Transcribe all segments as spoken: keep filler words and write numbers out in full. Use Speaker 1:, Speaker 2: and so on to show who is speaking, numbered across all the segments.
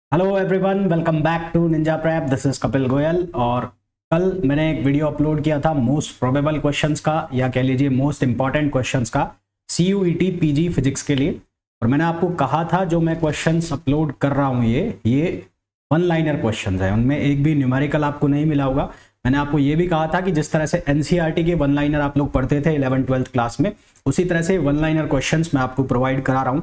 Speaker 1: Hello everyone, welcome back to Ninja Prep. This is Kapil Goyal. और कल मैंने एक वीडियो अपलोड किया था मोस्ट प्रोबेबल क्वेश्चंस का, या कह लीजिए मोस्ट इंपॉर्टेंट क्वेश्चंस का C U E T P G physics के लिए। और मैंने आपको कहा था जो मैं क्वेश्चंस अपलोड कर रहा हूँ ये ये वन लाइनर क्वेश्चंस है, उनमें एक भी न्यूमेरिकल आपको नहीं मिला होगा। मैंने आपको ये भी कहा था कि जिस तरह से N C E R T के वन लाइनर आप लोग पढ़ते थे इलेवन ट्वेल्थ क्लास में, उसी तरह से वन लाइनर क्वेश्चंस मैं आपको प्रोवाइड करा रहा हूँ।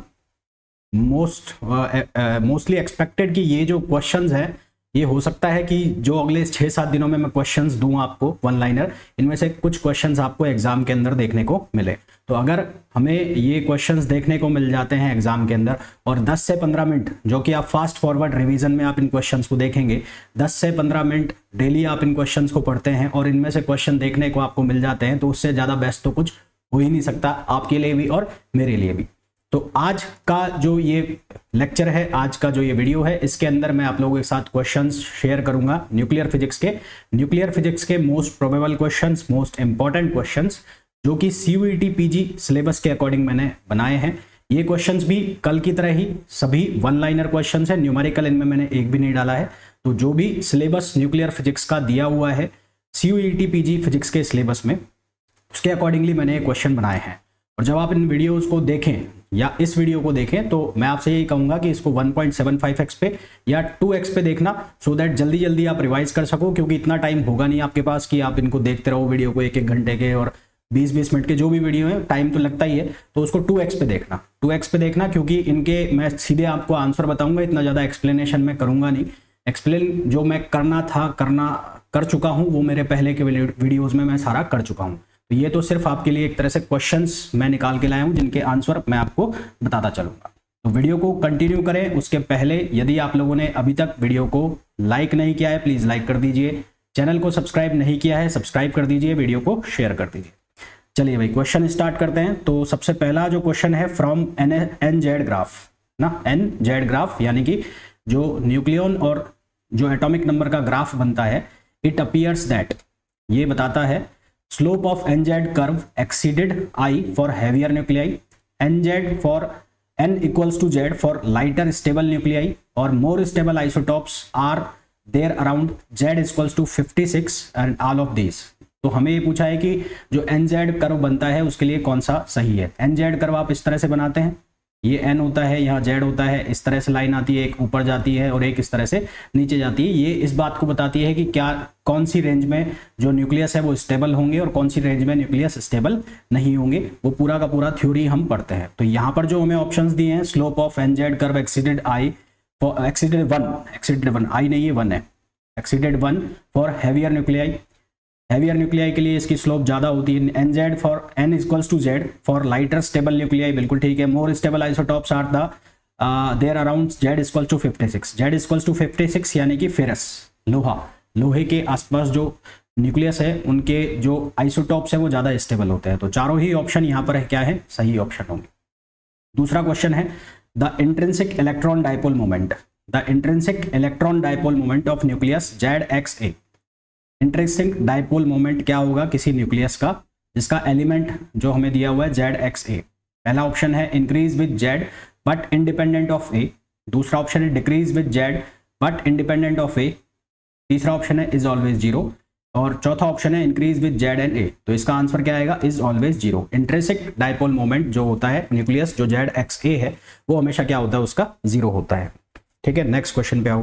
Speaker 1: मोस्ट मोस्टली एक्सपेक्टेड कि ये जो क्वेश्चंस हैं ये हो सकता है कि जो अगले छः सात दिनों में मैं क्वेश्चंस दूं आपको वन लाइनर, इनमें से कुछ क्वेश्चंस आपको एग्जाम के अंदर देखने को मिले। तो अगर हमें ये क्वेश्चंस देखने को मिल जाते हैं एग्जाम के अंदर, और दस से पंद्रह मिनट जो कि आप फास्ट फॉरवर्ड रिवीजन में आप इन क्वेश्चंस को देखेंगे, दस से पंद्रह मिनट डेली आप इन क्वेश्चंस को पढ़ते हैं और इनमें से क्वेश्चन देखने को आपको मिल जाते हैं, तो उससे ज़्यादा बेस्ट तो कुछ हो ही नहीं सकता आपके लिए भी और मेरे लिए भी। तो आज का जो ये लेक्चर है, आज का जो ये वीडियो है, इसके अंदर मैं आप लोगों के साथ क्वेश्चंस शेयर करूंगा न्यूक्लियर फिजिक्स के न्यूक्लियर फिजिक्स के most probable questions, most important questions, जो कि C U E T P G syllabus के अकॉर्डिंग मैंने बनाए हैं। ये क्वेश्चंस भी कल की तरह ही सभी वन लाइनर क्वेश्चंस है, न्यूमेरिकल इनमें मैंने एक भी नहीं डाला है। तो जो भी सिलेबस न्यूक्लियर फिजिक्स का दिया हुआ है C U E T P G physics के सिलेबस में, उसके अकॉर्डिंगली मैंने ये क्वेश्चन बनाए हैं। और जब आप इन वीडियोस को देखें या इस वीडियो को देखें, तो मैं आपसे यही कहूंगा कि इसको one point seven five X पे या टू एक्स पे देखना, सो दैट जल्दी जल्दी आप रिवाइज कर सको, क्योंकि इतना टाइम होगा नहीं आपके पास कि आप इनको देखते रहो वीडियो को एक एक घंटे के और बीस बीस मिनट के जो भी वीडियो है, टाइम तो लगता ही है। तो उसको टू एक्स पे देखना टू एक्स पे देखना क्योंकि इनके मैं सीधे आपको आंसर बताऊंगा, इतना ज़्यादा एक्सप्लेनेशन मैं करूंगा नहीं। एक्सप्लेन जो मैं करना था करना कर चुका हूँ, वो मेरे पहले के वीडियोज़ में मैं सारा कर चुका हूँ। तो ये तो सिर्फ आपके लिए एक तरह से क्वेश्चंस मैं निकाल के लाया हूं जिनके आंसर मैं आपको बताता चलूंगा। तो वीडियो को कंटिन्यू करें, उसके पहले यदि आप लोगों ने अभी तक वीडियो को लाइक नहीं किया है, प्लीज लाइक कर दीजिए। चैनल को सब्सक्राइब नहीं किया है, सब्सक्राइब कर दीजिए, वीडियो को शेयर कर दीजिए। चलिए भाई क्वेश्चन स्टार्ट करते हैं। तो सबसे पहला जो क्वेश्चन है, from N N Z graph ना, एन जेड ग्राफ यानी कि जो न्यूक्लियन और जो एटॉमिक नंबर का ग्राफ बनता है, इट अपीयर्स दैट, ये बताता है slope of N Z curve exceeded I for heavier nuclei, N Z for N equals to Z for lighter stable nuclei, or more stable isotopes are there around Z equals to fifty-six and all of these। तो हमें ये पूछा है कि जो N Z curve बनता है उसके लिए कौन सा सही है। N Z कर्व आप इस तरह से बनाते हैं, ये N होता है, यहाँ Z होता है, इस तरह से लाइन आती है, एक ऊपर जाती है और एक इस तरह से नीचे जाती है। ये इस बात को बताती है कि क्या कौन सी रेंज में जो न्यूक्लियस है वो स्टेबल होंगे और कौन सी रेंज में न्यूक्लियस स्टेबल नहीं होंगे। वो पूरा का पूरा थ्योरी हम पढ़ते हैं। तो यहाँ पर जो हमें ऑप्शंस दिए हैं, slope of N Z curve exceeded I for exceeded one exceeded one I नहीं, ये वन है, exceeded one for heavier nuclei. Heavier nuclei के लिए इसकी स्लोप ज्यादा होती है। N Z for N equals to Z for lighter stable nuclei, बिल्कुल ठीक है। More stable isotopes are the there around Z equals to fifty six, Z equals to fifty six यानी कि फेरस, लोहा, लोहे के आसपास जो न्यूक्लियस है उनके जो आइसोटॉप्स है वो ज्यादा स्टेबल होते हैं। तो चारों ही ऑप्शन यहाँ पर है क्या है, सही ऑप्शन होंगे। दूसरा क्वेश्चन है, the intrinsic electron dipole moment, the intrinsic electron dipole moment of nucleus Z X A. Intrinsic dipole moment क्या होगा किसी न्यूक्लियस का जिसका एलिमेंट जो हमें दिया हुआ है जेड एक्स ए। पहला ऑप्शन है increase with Z but independent of A, दूसरा ऑप्शन है decrease with Z but independent of A, तीसरा ऑप्शन है इज ऑलवेज जीरो, और चौथा ऑप्शन है increase with Z and A. तो इसका आंसर क्या आएगा, is always zero. Intrinsic dipole moment जो होता है न्यूक्लियस जो जेड एक्स ए है वो हमेशा क्या होता है, उसका जीरो होता है। ठीक है, नेक्स्ट क्वेश्चन पे आओ।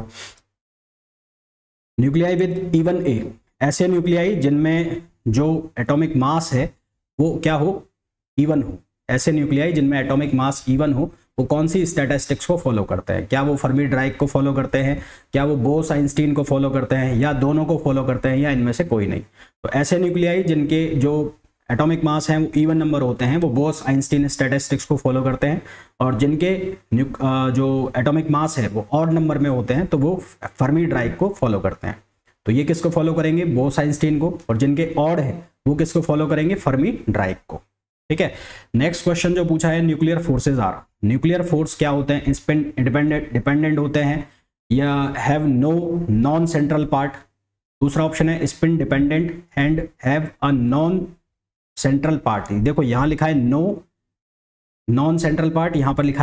Speaker 1: न्यूक्लियाई विद इवन ए, ऐसे न्यूक्लियाई जिनमें जो एटॉमिक मास है वो क्या हो, इवन हो। ऐसे न्यूक्लियाई जिनमें एटॉमिक मास इवन हो वो कौन सी स्टैटिस्टिक्स को फॉलो करते हैं? क्या वो फर्मी ड्राइक को फॉलो करते हैं, क्या वो बोस आइंस्टीन को फॉलो करते हैं, या दोनों को फॉलो करते हैं, या इनमें से कोई नहीं? तो ऐसे न्यूक्लियाई जिनके जो एटॉमिक मास हैं वो इवन नंबर होते हैं वो बोस आइंस्टीन स्टैटिस्टिक्स को फॉलो करते हैं, और जिनके जो एटॉमिक मास है वो ऑड नंबर में होते हैं तो वो फर्मी ड्राइक को फॉलो करते हैं। तो ये किसको फॉलो करेंगे, बोस आइंस्टीन को, और जिनके ऑड है वो किसको फॉलो करेंगे, फर्मी ड्राइक को। ठीक है, नेक्स्ट क्वेश्चन जो पूछा है, nuclear forces are, nuclear force क्या होते हैं, इंडिपेंडेंट डिपेंडेंट होते हैं या have no non central part. दूसरा ऑप्शन है spin dependent and have a non central part. देखो यहां लिखा है नो नॉन सेंट्रल पार्ट, यहां पर लिखा है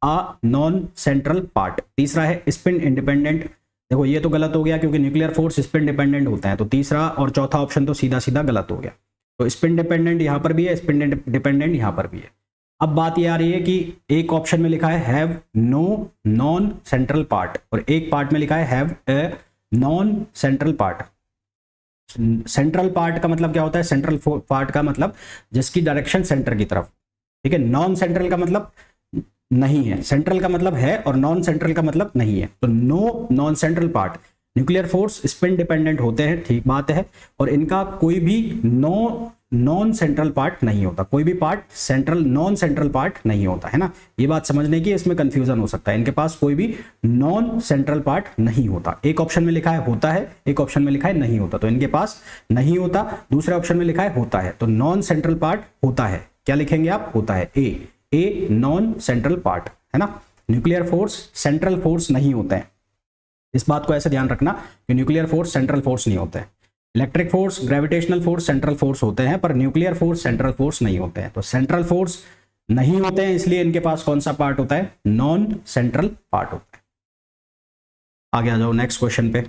Speaker 1: अ नॉन सेंट्रल पार्ट। तीसरा है स्पिन इंडिपेंडेंट। देखो ये तो गलत हो गया क्योंकि न्यूक्लियर फोर्स स्पिन डिपेंडेंट होता है, तो तीसरा और चौथा ऑप्शन तो सीधा सीधा गलत हो गया। तो स्पिन डिपेंडेंट यहाँ पर भी है, स्पिन डिपेंडेंट यहाँ पर भी है। अब बात ये आ रही है कि एक ऑप्शन में लिखा है have no non central part और एक पार्ट में लिखा है have a non central part. Central part का मतलब क्या होता है? सेंट्रल पार्ट का मतलब जिसकी डायरेक्शन सेंटर की तरफ, ठीक है। नॉन सेंट्रल का मतलब नहीं है, सेंट्रल का मतलब है और नॉन सेंट्रल का मतलब नहीं है। तो no non central part. Nuclear force spin dependent होते हैं, ठीक बात है, और इनका कोई भी नो नॉन सेंट्रल पार्ट नहीं होता, कोई भी part central non central part नहीं होता है ना। ये बात समझने की, इसमें कंफ्यूजन हो सकता है। इनके पास कोई भी नॉन सेंट्रल पार्ट नहीं होता। एक ऑप्शन में लिखा है होता है, एक ऑप्शन में लिखा है नहीं होता, तो इनके पास नहीं होता। दूसरे ऑप्शन में लिखा है होता है, तो नॉन सेंट्रल पार्ट होता है। क्या लिखेंगे आप? होता है, a a non central part, है ना। न्यूक्लियर फोर्स सेंट्रल फोर्स नहीं होते हैं, इस बात को ऐसे ध्यान रखना कि न्यूक्लियर फोर्स सेंट्रल फोर्स नहीं होते हैं। Electric force gravitational force central force होते हैं, पर न्यूक्लियर फोर्स सेंट्रल फोर्स नहीं होते हैं। तो सेंट्रल फोर्स नहीं होते हैं, इसलिए इनके पास कौन सा पार्ट होता है? नॉन सेंट्रल पार्ट होता है। आगे आ जाओ नेक्स्ट क्वेश्चन पे।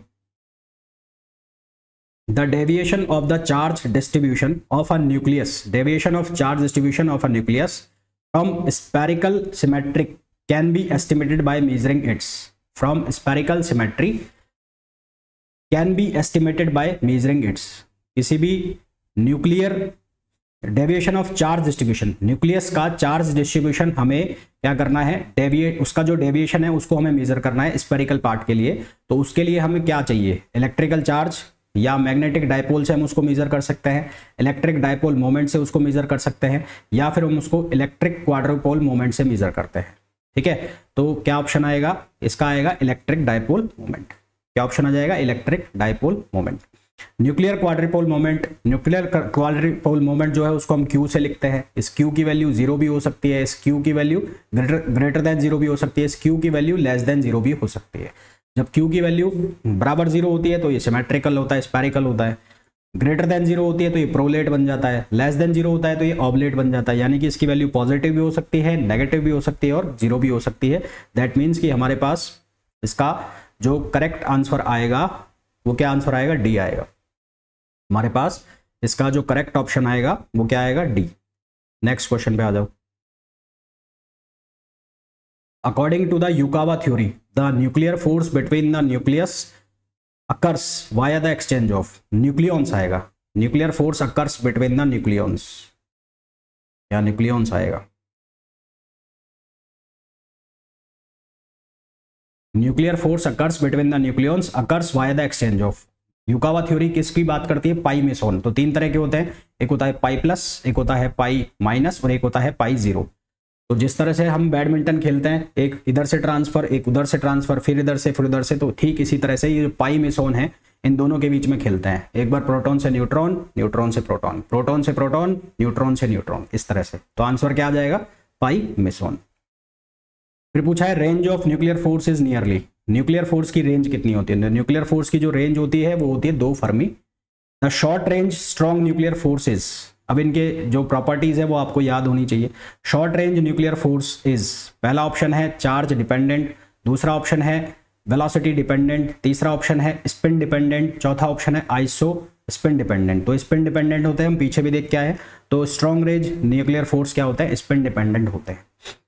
Speaker 1: The deviation of the charge distribution of a nucleus, deviation of charge distribution of a nucleus from spherical symmetric can be estimated by measuring its. From spherical symmetry can be estimated by measuring its. किसी भी nuclear deviation of charge distribution, nucleus का charge distribution हमें क्या करना है? Deviate, उसका जो deviation है उसको हमें मेजर करना है स्पेरिकल पार्ट के लिए। तो उसके लिए हमें क्या चाहिए? इलेक्ट्रिकल चार्ज या मैग्नेटिक डायपोल से हम उसको मेजर कर सकते हैं, इलेक्ट्रिक डायपोल मोमेंट से उसको मेजर कर सकते हैं, या फिर हम उसको इलेक्ट्रिक क्वाड्रोपोल मोमेंट से मेजर करते हैं, ठीक है। तो क्या ऑप्शन आएगा? इसका आएगा इलेक्ट्रिक डायपोल मोमेंट। क्या ऑप्शन आ जाएगा? Electric dipole moment. Nuclear quadrupole moment, nuclear quadrupole moment जो है उसको हम क्यू से लिखते हैं। इस क्यू की वैल्यू जीरो भी हो सकती है, इस क्यू की value greater greater than zero भी हो सकती है, इस क्यू की वैल्यू लेस देन जीरो भी हो सकती है। जब क्यू की वैल्यू बराबर जीरो होती है तो ये सिमेट्रिकल होता है, स्पेरिकल होता है। ग्रेटर देन जीरो होती है तो ये प्रोलेट बन जाता है, लेस देन जीरो होता है तो ये ऑब्लेट बन जाता है। यानी कि इसकी वैल्यू पॉजिटिव भी हो सकती है, नेगेटिव भी हो सकती है और जीरो भी हो सकती है। दैट मीन्स कि हमारे पास इसका जो करेक्ट आंसर आएगा वो क्या आंसर आएगा? डी आएगा। हमारे पास इसका जो करेक्ट ऑप्शन आएगा वो क्या आएगा? डी। नेक्स्ट क्वेश्चन पे आ जाओ। According to the Yukawa theory the nuclear force between the nucleus occurs via the exchange of nucleons आएगा। Nuclear force occurs between the nucleons, या न्यूक्लियॉन्स आएगा। Nuclear force occurs between the nucleons occurs via the exchange of. Yukawa theory किसकी बात करती है? Pi meson. तो तीन तरह के होते हैं, एक होता है पाई प्लस, एक होता है पाई माइनस और एक होता है पाई जीरो। तो जिस तरह से हम बैडमिंटन खेलते हैं, एक इधर से ट्रांसफर, एक उधर से ट्रांसफर, फिर इधर से, फिर उधर से, तो ठीक इसी तरह से ये जो पाई मेसोन है इन दोनों के बीच में खेलते हैं। एक बार प्रोटॉन से न्यूट्रॉन, न्यूट्रॉन से प्रोटॉन, प्रोटॉन से प्रोटॉन, न्यूट्रॉन से न्यूट्रॉन, इस तरह से। तो आंसर क्या आ जाएगा? Pi meson. फिर पूछा है range of nuclear force is nearly. Nuclear force की रेंज कितनी होती है? न्यूक्लियर फोर्स की जो रेंज होती है वो होती है दो fermi. The short range strong nuclear forces, अब इनके जो प्रॉपर्टीज है वो आपको याद होनी चाहिए। Short range nuclear force is, पहला ऑप्शन है चार्ज डिपेंडेंट, दूसरा ऑप्शन है वेलोसिटी डिपेंडेंट, तीसरा ऑप्शन है स्पिन डिपेंडेंट, चौथा ऑप्शन है आइसो स्पिन डिपेंडेंट। तो स्पिन डिपेंडेंट होते हैं, हम पीछे भी देख के आए हैं। तो स्ट्रॉन्ग रेंज न्यूक्लियर फोर्स क्या होता है? स्पिन डिपेंडेंट होते हैं।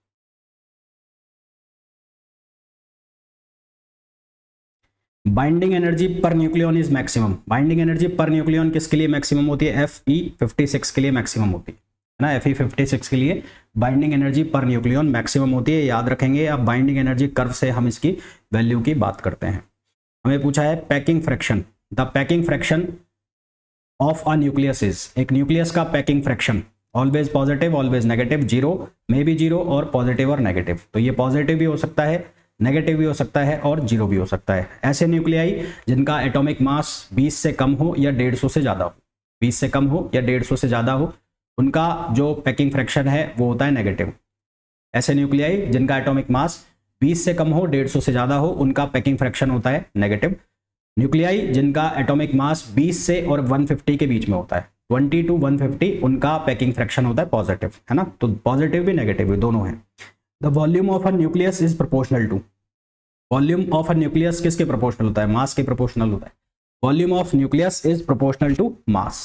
Speaker 1: Binding energy per nucleon is maximum. Binding energy per nucleon किसके लिए मैक्सिमम होती है? एफ ई फिफ्टी सिक्स के लिए मैक्सिमम होती है ना। एफ ई फिफ्टी सिक्स के लिए binding energy per nucleon maximum होती है, याद रखेंगे। अब बाइंडिंग एनर्जी कर्व से हम इसकी वैल्यू की बात करते हैं। हमें पूछा है packing fraction, the packing fraction of a nucleus is. एक न्यूक्लियस का packing fraction always positive, always negative, zero, may be zero और पॉजिटिव और नेगेटिव। तो ये पॉजिटिव भी हो सकता है, नेगेटिव भी हो सकता है और जीरो भी हो सकता है। ऐसे न्यूक्लियाई जिनका एटॉमिक मास बीस से कम हो या डेढ़ सौ से ज़्यादा हो, बीस से कम हो या डेढ़ सौ से ज़्यादा हो, उनका जो पैकिंग फ्रैक्शन है वो होता है नेगेटिव। ऐसे न्यूक्लियाई जिनका एटॉमिक मास बीस से कम हो, डेढ़ सौ से ज़्यादा हो, उनका पैकिंग फ्रैक्शन होता है नेगेटिव। न्यूक्लियाई जिनका एटॉमिक मास बीस से और एक सौ पचास के बीच में होता है, बीस टू एक सौ पचास, उनका पैकिंग फ्रैक्शन होता है पॉजिटिव, है ना। तो पॉजिटिव भी नेगेटिव भी दोनों है। The volume of a nucleus is proportional to, volume of a nucleus किसके प्रोपोर्शनल होता है? मास के प्रोपोर्शनल होता है। Volume of nucleus is proportional to mass.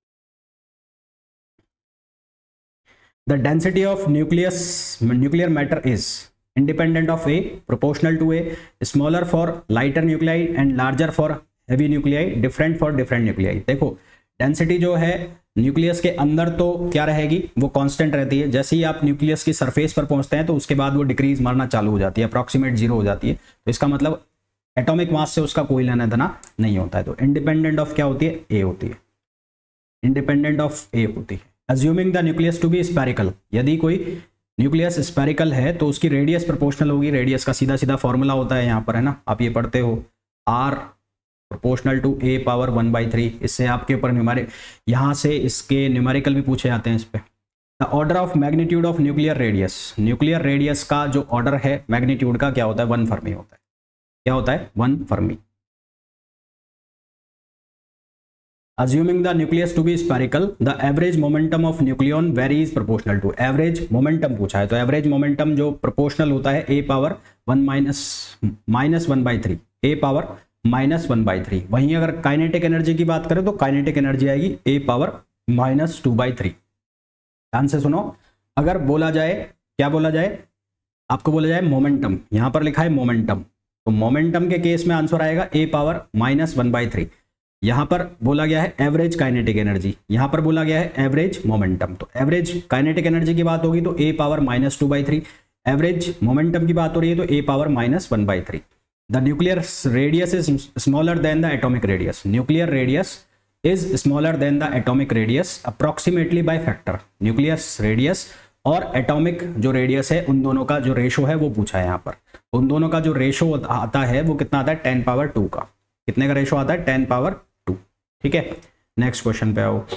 Speaker 1: The density of nucleus nuclear matter is independent of A, proportional to A, smaller for lighter nuclei and larger for heavy nuclei, different for different nuclei. देखो density जो है nucleus के अंदर तो क्या रहेगी, वो constant रहती है। जैसे ही आप न्यूक्लियस की सरफेस पर पहुंचते हैं तो उसके बाद वो डिक्रीज मारना चालू हो जाती है, अप्रॉक्सीमेट जीरो हो जाती है। तो इसका मतलब एटॉमिक मास से उसका कोई लेना देना नहीं होता है। तो इंडिपेंडेंट ऑफ क्या होती है? ए होती है, इंडिपेंडेंट ऑफ ए होती है। Assuming the nucleus to be spherical, यदि कोई न्यूक्लियस स्पेरिकल है तो उसकी रेडियस प्रोपोर्शनल होगी। रेडियस का सीधा सीधा फॉर्मूला होता है यहाँ पर, है ना, आप ये पढ़ते हो, R proportional to A power one by three. इससे आपके ऊपर न्यूमेरिक, यहाँ से इसके न्यूमेरिकल भी पूछे जाते हैं इस पे। The order of magnitude of nuclear radius, nuclear radius का जो ऑर्डर है मैग्नीट्यूड का क्या होता है? वन फर्मी होता है। क्या होता है? One fermi. Assuming the nucleus to be spherical, the average momentum of nucleon varies proportional to, average momentum पूछा है तो average momentum जो proportional होता है a power one minus minus one by three, a power minus one by three. वहीं अगर kinetic energy की बात करें तो काइनेटिक एनर्जी आएगी a power minus two by three. ध्यान से सुनो, अगर बोला जाए, क्या बोला जाए आपको, बोला जाए मोमेंटम, यहां पर लिखा है मोमेंटम, तो मोमेंटम के केस में आंसर आएगा a power minus one by three. यहां पर बोला गया है एवरेज काइनेटिक एनर्जी, यहां पर बोला गया है एवरेज मोमेंटम। तो एवरेज काइनेटिक एनर्जी की बात होगी तो a power minus two by three, average momentum की बात हो रही है तो a power minus one by three. The nuclear radius is smaller than the atomic radius, nuclear radius is smaller than the atomic radius approximately by factor. Nucleus radius और atomic जो radius है उन दोनों का जो रेशो है वो पूछा है यहाँ पर। उन दोनों का जो रेशो आता है वो कितना आता है? टेन पावर टू का। कितने का रेशो आता है? Ten power two. ठीक है, नेक्स्ट क्वेश्चन पे आओ।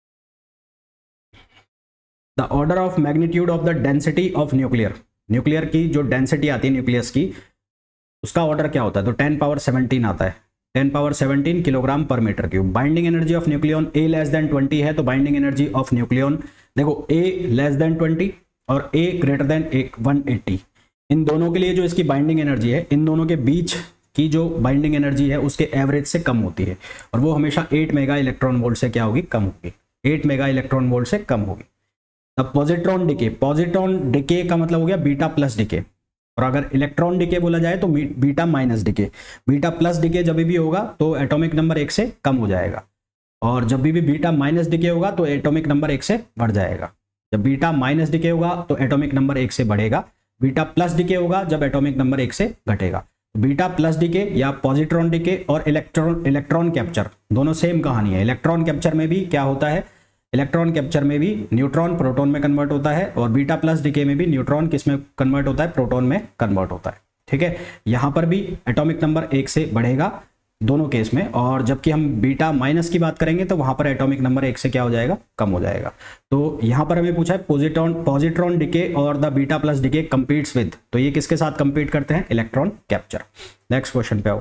Speaker 1: The order of magnitude of the density of nuclear, nuclear की जो डेंसिटी आती है न्यूक्लियस की, उसका ऑर्डर क्या होता है? तो टेन पावर सेवनटीन आता है, ten power seventeen kilogram per metre cube. Binding energy of nucleon A less than twenty है तो बाइंडिंग एनर्जी ऑफ न्यूक्लियन, देखो ए लेस देन ट्वेंटी और ए ग्रेटर देन एक वन एट्टी, इन दोनों के लिए जो इसकी बाइंडिंग एनर्जी है, इन दोनों के बीच की जो बाइंडिंग एनर्जी है उसके एवरेज से कम होती है, और वो हमेशा एट मेगा इलेक्ट्रॉन वोल्ट से क्या होगी? कम होगी, एट मेगा इलेक्ट्रॉन वोल्ट से कम होगी। अब पॉजिट्रॉन डिके, पॉजिट्रॉन डिके का मतलब हो गया बीटा प्लस डिके, और अगर इलेक्ट्रॉन डिके बोला जाए तो beta minus decay. Beta plus decay जब भी होगा तो एटॉमिक नंबर एक से कम हो जाएगा, और जब भी बीटा माइनस डिके होगा तो एटॉमिक नंबर एक से बढ़ जाएगा। जब बीटा माइनस डिके होगा तो एटॉमिक नंबर एक से बढ़ेगा, बीटा प्लस डिके होगा जब एटॉमिक नंबर एक से घटेगा। बीटा प्लस डिके या पॉजिट्रॉन डिके और इलेक्ट्रॉन इलेक्ट्रॉन कैप्चर दोनों सेम कहानी है। इलेक्ट्रॉन कैप्चर में भी क्या होता है? इलेक्ट्रॉन कैप्चर में भी न्यूट्रॉन प्रोटॉन में कन्वर्ट होता है, और बीटा प्लस डिके में भी न्यूट्रॉन किस में कन्वर्ट होता है? प्रोटॉन में कन्वर्ट होता है। ठीक है, यहां पर भी एटॉमिक नंबर एक से बढ़ेगा दोनों केस में, और जबकि हम बीटा माइनस की बात करेंगे तो वहां पर एटॉमिक नंबर एक से क्या हो जाएगा? कम हो जाएगा। तो यहां पर हमें पूछा है पॉजिट्रॉन पॉजिट्रॉन डिके और the beta plus decay competes with, तो ये किसके साथ कंपीट करते हैं? Electron capture. नेक्स्ट क्वेश्चन पे आओ।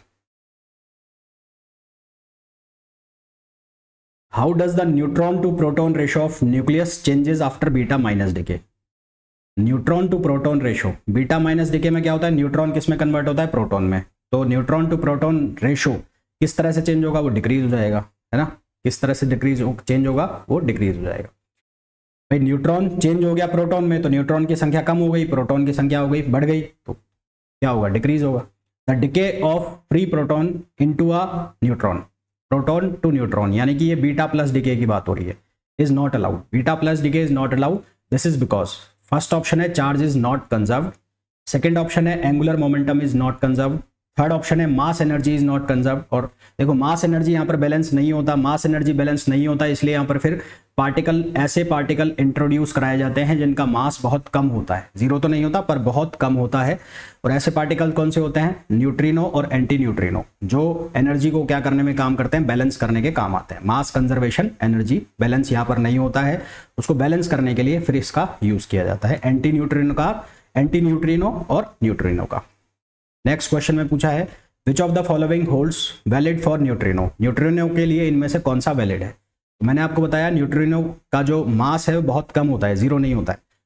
Speaker 1: How does the neutron to proton ratio of nucleus changes after beta minus decay? Neutron to proton ratio, beta minus decay में क्या होता है? न्यूट्रॉन किस में कन्वर्ट होता है? प्रोटॉन में। तो न्यूट्रॉन टू प्रोटॉन रेशो किस तरह से चेंज होगा? वो डिक्रीज हो जाएगा, है ना। किस तरह से डिक्रीज चेंज होगा? वो डिक्रीज हो जाएगा। भाई न्यूट्रॉन चेंज हो गया प्रोटॉन में तो न्यूट्रॉन की संख्या कम हो गई, प्रोटॉन की संख्या हो गई बढ़ गई, तो क्या होगा? डिक्रीज होगा। The decay of free proton into a neutron, proton to neutron, यानी कि ये बीटा प्लस डिके की बात हो रही है, is not allowed. Beta plus decay is not allowed. This is because first option है charge is not conserved, second option है angular momentum is not conserved, third option है mass energy is not conserved. और देखो mass energy यहाँ पर balance नहीं होता, mass energy balance नहीं होता, इसलिए यहाँ पर फिर पार्टिकल, ऐसे पार्टिकल इंट्रोड्यूस कराए जाते हैं जिनका मास बहुत कम होता है, जीरो तो नहीं होता पर बहुत कम होता है। और ऐसे पार्टिकल कौन से होते हैं? न्यूट्रिनो और एंटी न्यूट्रिनो, जो एनर्जी को क्या करने में काम करते हैं? बैलेंस करने के काम आते हैं। मास कंजर्वेशन, एनर्जी बैलेंस यहाँ पर नहीं होता है, उसको बैलेंस करने के लिए फिर इसका यूज किया जाता है, एंटी न्यूट्रिनो का, एंटी न्यूट्रिनो और न्यूट्रिनो का। नेक्स्ट क्वेश्चन में पूछा है which of the following holds valid for neutrino? Neutrino के लिए इनमें से कौन सा वैलिड है? तो मैंने आपको बताया न्यूट्रिनो का जो मास है वो बहुत कम होता है, जीरो नहीं होता है।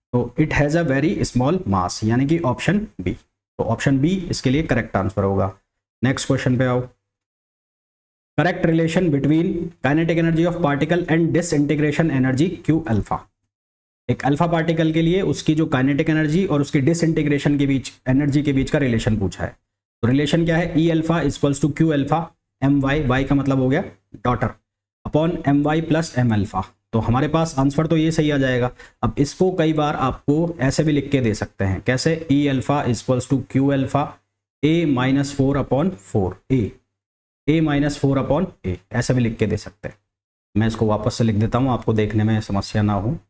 Speaker 1: तो it has a very small mass, यानी कि ऑप्शन बी। तो ऑप्शन बी इसके लिए करेक्ट आंसर होगा। नेक्स्ट क्वेश्चन पे आओ। Correct relation between kinetic energy of particle and disintegration energy Q alpha. एक अल्फा पार्टिकल के लिए उसकी जो काइनेटिक एनर्जी और उसकी डिसइंटीग्रेशन के बीच एनर्जी के बीच का रिलेशन पूछा है। तो रिलेशन क्या है, E alpha equals to Q alpha M Y, Y का मतलब हो गया daughter, upon M Y plus M alpha. तो हमारे पास आंसर तो ये सही आ जाएगा। अब इसको कई बार आपको ऐसे भी लिख के दे सकते हैं, कैसे, E alpha equals to Q alpha A minus four upon four A, A minus four upon A, ऐसा भी लिख के दे सकते हैं। मैं इसको वापस से लिख देता हूँ, आपको देखने में समस्या ना हो।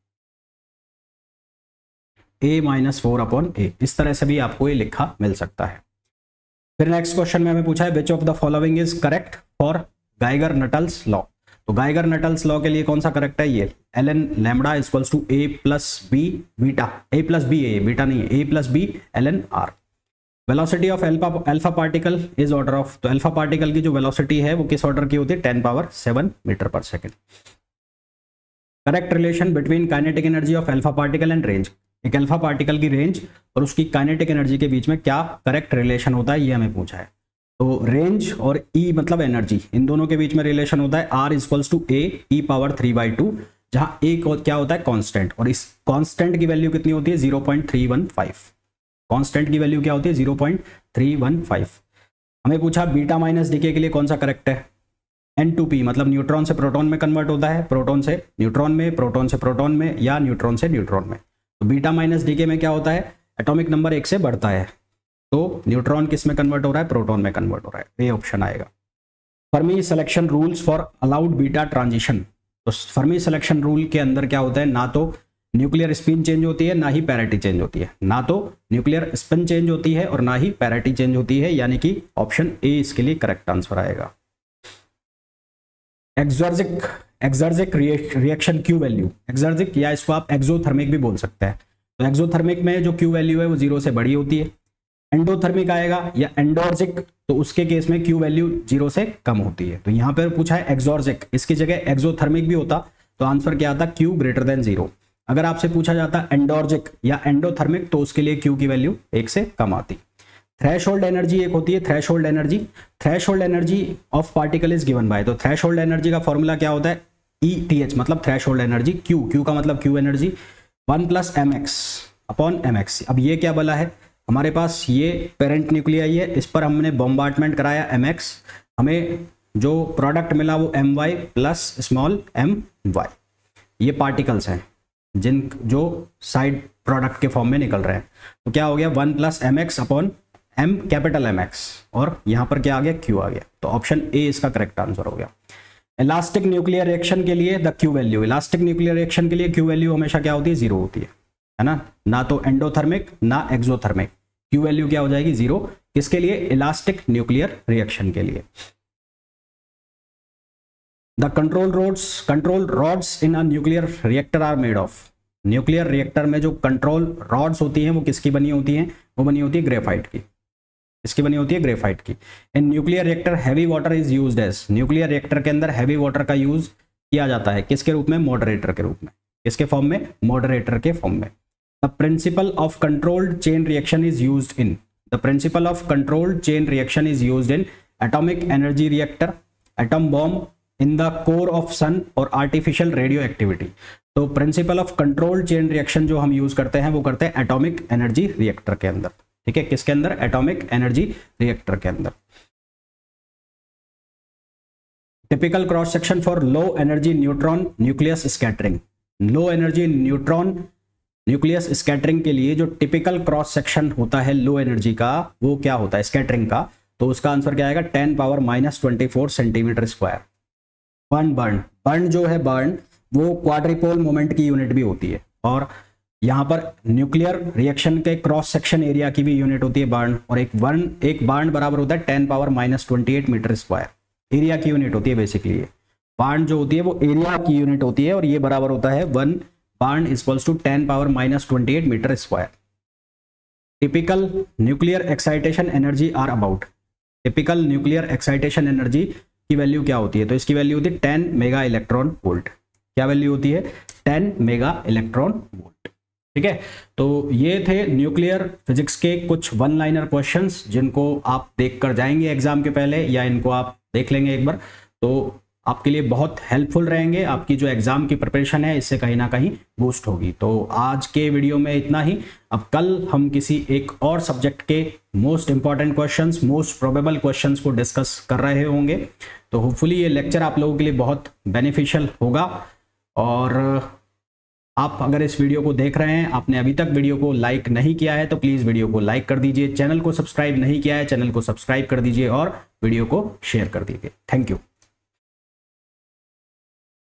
Speaker 1: A minus four upon A, इस तरह से भी आपको ये लिखा मिल सकता है। फिर नेक्स्ट क्वेश्चन में हमें पूछा है which of the following is correct for Geiger Nuttall's law. तो गाइगर नटल्स लॉ के लिए कौन सा करेक्ट है, ये L N lambda equals to A plus B beta, A plus B, A beta नहीं है, A plus B L N R. Velocity of alpha alpha particle is order of, तो alpha particle की जो velocity है वो किस order की होती है, ten power seven metre per second. Correct relation between kinetic energy of alpha particle and range. एक अल्फा पार्टिकल की रेंज और उसकी काइनेटिक एनर्जी के बीच में क्या करेक्ट रिलेशन होता है, ये हमें पूछा है। तो रेंज और ई मतलब एनर्जी, इन दोनों के बीच में रिलेशन होता है R equals to A E power three by two, जहां ए क्या होता है, कांस्टेंट, और इस कांस्टेंट की वैल्यू कितनी होती है, zero point three one five. Constant की वैल्यू क्या होती है, zero point three one five. हमें पूछा बीटा माइनस डीके के लिए कौन सा करेक्ट है, एन टू पी मतलब न्यूट्रॉन से प्रोटॉन में कन्वर्ट होता है, प्रोटॉन से न्यूट्रॉन में, प्रोटॉन से प्रोटॉन में, या न्यूट्रॉन से न्यूट्रॉन में। तो बीटा माइनस डीके में क्या होता है, एटॉमिक नंबर एक से बढ़ता है, तो न्यूट्रॉन किस में कन्वर्ट हो रहा है, प्रोटॉन में कन्वर्ट हो रहा है, ये ऑप्शन आएगा। Fermi selection rules for allowed beta transition. तो फर्मी सिलेक्शन रूल के अंदर क्या होता है, ना तो न्यूक्लियर स्पिन चेंज होती है, ना ही पैरिटी चेंज होती है, ना तो न्यूक्लियर स्पिन चेंज होती है और ना ही पैरिटी चेंज होती है, यानी कि ऑप्शन ए इसके लिए करेक्ट आंसर आएगा। Exoergic exoergic reaction Q value, exoergic या इसको आप एक्सोथर्मिक भी बोल सकते हैं। तो एक्सोथर्मिक में जो क्यू वैल्यू है वो जीरो से बड़ी होती है। एंडोथर्मिक आएगा या एंडोर्जिक, तो उसके केस में क्यू वैल्यू जीरो से कम होती है। तो यहाँ पर पूछा है एक्सोर्जिक, इसकी जगह एक्सोथर्मिक भी होता तो आंसर क्या आता, क्यू ग्रेटर देन जीरो। अगर आपसे पूछा जाता एंडोर्जिक या एंडोथर्मिक तो उसके लिए क्यू की वैल्यू एक से कम आती। थ्रेशोल्ड एनर्जी एक होती है, threshold energy, threshold energy of particle is given by. तो थ्रेशोल्ड एनर्जी का फॉर्मूला क्या होता है, ई टी एच मतलब थ्रेशोल्ड एनर्जी, क्यू क्यू का मतलब Q energy, one plus M X upon M X. अब ये क्या बोला है, हमारे पास ये पेरेंट न्यूक्लियाई है, इस पर हमने बॉम्बार्टमेंट कराया एम एक्स, हमें जो प्रोडक्ट मिला वो M Y plus small M Y. ये पार्टिकल्स हैं जिन जो साइड प्रोडक्ट के फॉर्म में निकल रहे हैं। तो क्या हो गया, one plus M X upon M capital M X, और यहाँ पर क्या आ गया, क्यू आ गया। तो ऑप्शन ए इसका करेक्ट आंसर हो गया। इलास्टिक न्यूक्लियर रिएक्शन के लिए the Q value, elastic nuclear reaction के लिए क्यू वैल्यू हमेशा क्या होती है, जीरो होती है, है ना, ना तो एंडोथर्मिक ना एक्सोथर्मिक, क्यू वैल्यू क्या हो जाएगी, जीरो। किसके लिए, इलास्टिक न्यूक्लियर रिएक्शन के लिए। The control rods control rods in a nuclear reactor are made of. Nuclear reactor में जो कंट्रोल रॉड्स होती हैं वो किसकी बनी होती हैं, वो बनी होती है ग्रेफाइट की। इसकी बनी होती है ग्रेफाइट की। In nuclear reactor heavy water is used as, nuclear reactor के अंदर हैवी वाटर का यूज किया जाता है किसके रूप में, मॉडरेटर के रूप में। किसके फॉर्म में, मॉडरेटर के फॉर्म में। The principle of controlled chain reaction is used in, the principle of controlled chain reaction is used in atomic energy reactor, atom bomb, in the core of sun और artificial radioactivity. तो principle of controlled chain reaction जो हम use करते हैं वो करते हैं atomic energy reactor के अंदर। ठीक है, किसके अंदर, एटॉमिक एनर्जी रिएक्टर के अंदर। Typical cross section for low energy neutron nucleus scattering. Low energy neutron nucleus scattering के लिए जो टिपिकल क्रॉस सेक्शन होता है लो एनर्जी का, वो क्या होता है, स्कैटरिंग का। तो उसका आंसर क्या आएगा, ten power minus twenty four centimetre square. Barn barn barn जो है, बर्न वो क्वाड्रिपोल मोमेंट की यूनिट भी होती है, और यहाँ पर न्यूक्लियर रिएक्शन के क्रॉस सेक्शन एरिया की भी यूनिट होती है बर्न, और एक बर्न एक बर्न बराबर होता है ten power minus twenty eight metre square. Area की यूनिट होती है बेसिकली, ये बर्न जो होती है वो एरिया की यूनिट होती है, और ये बराबर होता है one barn equals to ten power minus twenty eight metre square. Typical nuclear excitation energy are about, typical nuclear excitation energy की वैल्यू क्या होती है, तो इसकी वैल्यू होती है टेन मेगा इलेक्ट्रॉन वोल्ट। क्या वैल्यू होती है, टेन मेगा इलेक्ट्रॉन वोल्ट। ठीक है, तो ये थे न्यूक्लियर फिजिक्स के कुछ वन लाइनर क्वेश्चंस जिनको आप देख कर जाएंगे एग्जाम के पहले, या इनको आप देख लेंगे एक बार, तो आपके लिए बहुत हेल्पफुल रहेंगे। आपकी जो एग्जाम की प्रिपरेशन है इससे कहीं ना कहीं बूस्ट होगी। तो आज के वीडियो में इतना ही। अब कल हम किसी एक और सब्जेक्ट के most important questions, most probable questions को डिस्कस कर रहे होंगे। तो होपफुली ये लेक्चर आप लोगों के लिए बहुत बेनिफिशियल होगा। और आप अगर इस वीडियो को देख रहे हैं, आपने अभी तक वीडियो को लाइक नहीं किया है तो प्लीज़ वीडियो को लाइक कर दीजिए। चैनल को सब्सक्राइब नहीं किया है, चैनल को सब्सक्राइब कर दीजिए और वीडियो को शेयर कर दीजिए। Thank you.